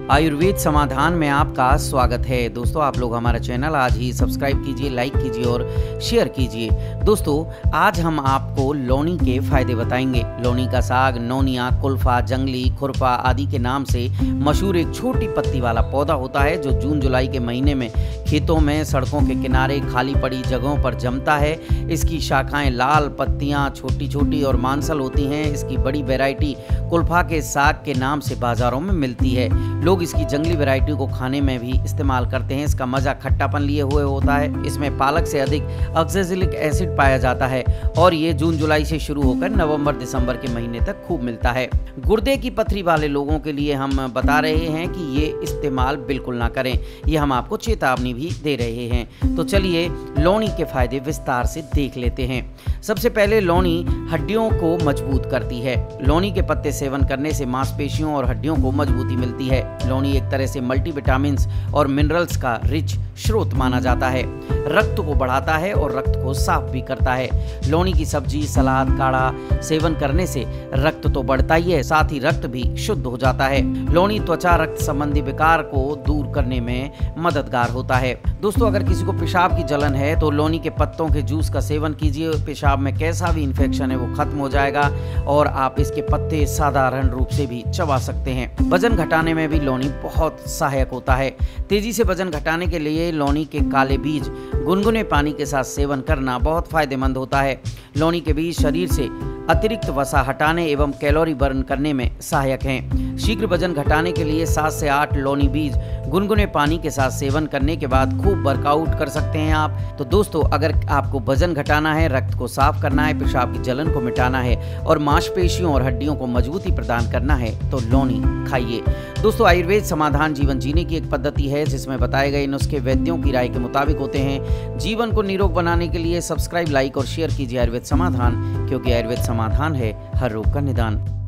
आयुर्वेद समाधान में आपका स्वागत है। दोस्तों, आप लोग हमारा चैनल आज ही सब्सक्राइब कीजिए, लाइक कीजिए और शेयर कीजिए। दोस्तों, आज हम आपको लौनी के फायदे बताएंगे। लौनी का साग नौनिया, कुल्फा, जंगली, खुरपा आदि के नाम से मशहूर एक छोटी पत्ती वाला पौधा होता है जो जून जुलाई के महीने में खेतों में, सड़कों के किनारे, खाली पड़ी जगहों पर जमता है। इसकी शाखाएं लाल, पत्तियां छोटी छोटी और मांसल होती हैं। इसकी बड़ी वैरायटी कुल्फा के साग के नाम से बाजारों में मिलती है। लोग इसकी जंगली वैरायटी को खाने में भी इस्तेमाल करते हैं। इसका मज़ा खट्टापन लिए हुए होता है। इसमें पालक से अधिक ऑक्सैलिक एसिड पाया जाता है और ये जून जुलाई से शुरू होकर नवंबर दिसंबर के महीने तक खूब मिलता है। गुर्दे की पथरी वाले लोगों के लिए हम बता रहे हैं कि ये इस्तेमाल बिल्कुल ना करें। ये हम आपको चेतावनी भी दे रहे हैं। तो चलिए लौनी के फायदे विस्तार से देख लेते हैं। सबसे पहले लौनी हड्डियों को मजबूत करती है। लौनी के पत्ते सेवन करने से मांसपेशियों और हड्डियों को मजबूती मिलती है। लौनी एक तरह से मल्टीविटामिन्स और मिनरल्स का रिच स्रोत माना जाता है। रक्त को बढ़ाता है और रक्त को साफ भी करता है। लौनी की सब्जी, सलाद, काढ़ा सेवन करने से रक्त तो बढ़ता ही है, साथ ही रक्त भी शुद्ध हो जाता है। लौनी त्वचा रक्त संबंधी विकार को दूर करने में मददगार होता है। दोस्तों, अगर किसी को पेशाब की जलन है तो लौनी के पत्तों के जूस का सेवन कीजिए। पेशाब में कैसा भी इन्फेक्शन है वो खत्म हो जाएगा और आप इसके पत्ते साधारण रूप से भी चबा सकते हैं। वजन घटाने में भी लौनी बहुत सहायक होता है। तेजी से वजन घटाने के लिए लौनी के काले बीज गुनगुने पानी के साथ सेवन करना बहुत फायदेमंद होता है। लौनी के बीज शरीर से अतिरिक्त वसा हटाने एवं कैलोरी बर्न करने में सहायक हैं। शीघ्र वजन घटाने के लिए 7 से 8 लौनी बीज गुनगुने पानी के साथ सेवन करने के बाद खूब वर्कआउट कर सकते हैं आप। तो दोस्तों, अगर आपको वजन घटाना है, रक्त को साफ करना है, पेशाब की जलन को मिटाना है और मांसपेशियों और हड्डियों को मजबूती प्रदान करना है तो लौनी खाइए। दोस्तों, आयुर्वेद समाधान जीवन जीने की एक पद्धति है जिसमें बताए गए नुस्खे वैद्यों की राय के मुताबिक होते हैं। जीवन को निरोग बनाने के लिए सब्सक्राइब, लाइक और शेयर कीजिए आयुर्वेद समाधान, क्योंकि आयुर्वेद समाधान है हर रोग का निदान।